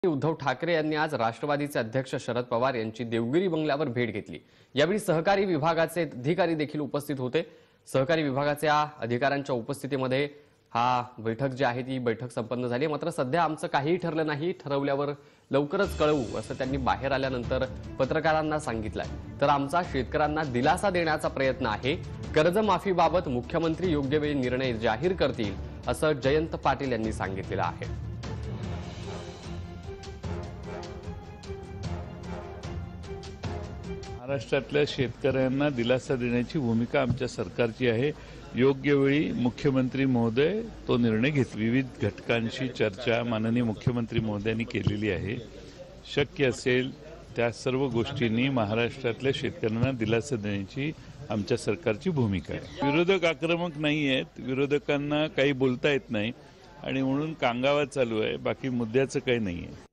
उद्धव ठाकरे यांनी आज राष्ट्रवादीचे अध्यक्ष शरद पवार यांची देवगिरी बंगल्यावर भेट घेतली। यावेळी सहकारी विभागाचे अधिकारी देखील उपस्थित होते। सहकारी विभागाच्या अधिकाऱ्यांच्या उपस्थितीमध्ये बैठक जी आहे ती बैठक संपन्न झाली। मात्र सध्या आमचं काहीही ठरलं नाही, ठरवल्यावर लवकरच कळवू असं त्यांनी बाहेर आल्यानंतर पत्रकारांना सांगितलंय। तर आमचा शेतकऱ्यांना दिलासा देण्याचा प्रयत्न आहे। कर्जमाफीबाबत मुख्यमंत्री योग्य वेळी निर्णय जाहीर करतील असं जयंत पाटील यांनी सांगितलेलं आहे। महाराष्ट्रातल्या शेतकऱ्यांना दिलासा देण्याची भूमिका आमच्या सरकारची आहे। योग्य वेळी मुख्यमंत्री महोदय तो निर्णय घेतील। विविध घटकांशी चर्चा माननीय मुख्यमंत्री महोदयांनी केलेली आहे। शक्य असेल त्या सर्व गोष्टींनी महाराष्ट्रातल्या शेतकऱ्यांना दिलासा देण्याची आमच्या सरकारची भूमिका आहे। विरोधक आक्रमक नाही आहेत, विरोधकांना काही बोलता येत नाही आणि म्हणून कांगावा चालू आहे, बाकी मुद्द्याचं काही नाही आहे।